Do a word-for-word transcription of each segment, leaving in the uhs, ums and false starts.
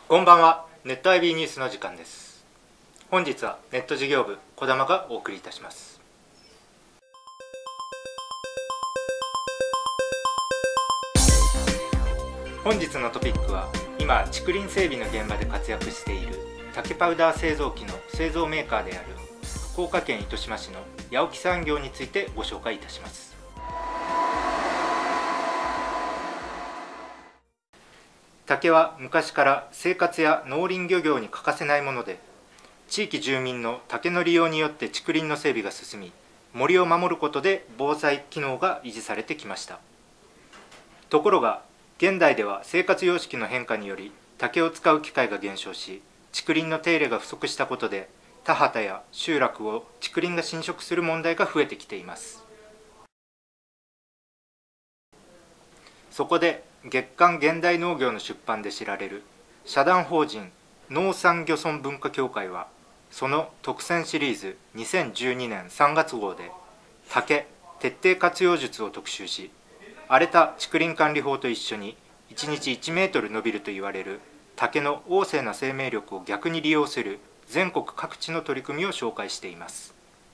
こんばんは。ネット アイビー ニュースの時間です。本日はネット事業部児玉がお送りいたします。本日のトピックは、今竹林整備の現場で活躍している竹パウダー製造機の製造メーカーである福岡県糸島市の八起産業についてご紹介いたします。竹は昔から生活や農林漁業に欠かせないもので、地域住民の竹の利用によって竹林の整備が進み、森を守ることで防災機能が維持されてきました。ところが現代では生活様式の変化により竹を使う機会が減少し、竹林の手入れが不足したことで田畑や集落を竹林が侵食する問題が増えてきています。そこで月刊現代農業の出版で知られる社団法人農産漁村文化協会は、その特選シリーズにせんじゅうにねんさんがつ号で竹徹底活用術を特集し、荒れた竹林管理法と一緒にいちにちいちメートル伸びるといわれる竹の旺盛な生命力を逆に利用する全国各地の取り組みを紹介しています。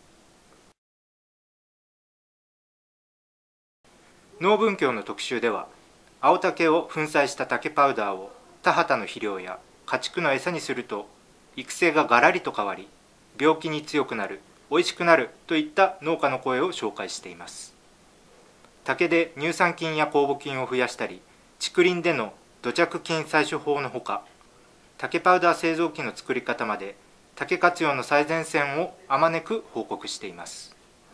農文教の特集では、青竹を粉砕した竹パウダーを田畑の肥料や家畜の餌にすると育成がガラリと変わり、病気に強くなる、おいしくなるといった農家の声を紹介しています。竹で乳酸菌や酵母菌を増やしたり、竹林での土着菌採取法のほか、竹パウダー製造機の作り方まで竹活用の最前線をあまねく報告しています。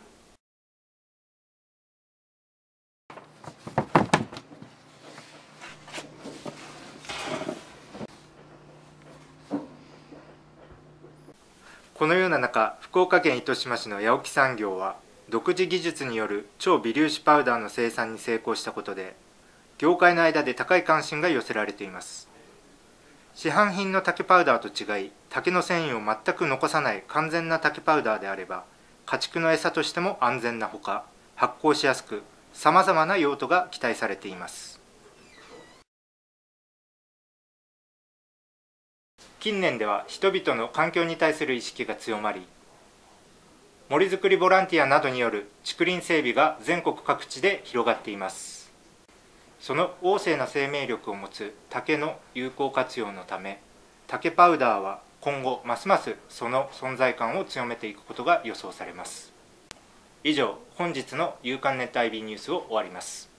このような中、福岡県糸島市の八起産業は独自技術による超微粒子パウダーの生産に成功したことで、業界の間で高い関心が寄せられています。市販品の竹パウダーと違い、竹の繊維を全く残さない完全な竹パウダーであれば、家畜の餌としても安全なほか、発酵しやすく、さまざまな用途が期待されています。近年では人々の環境に対する意識が強まり、森づくりボランティアなどによる竹林整備が全国各地で広がっています。その旺盛な生命力を持つ竹の有効活用のため、竹パウダーは今後ますますその存在感を強めていくことが予想されます。以上、本日の夕刊ネット アイビー ニュースを終わります。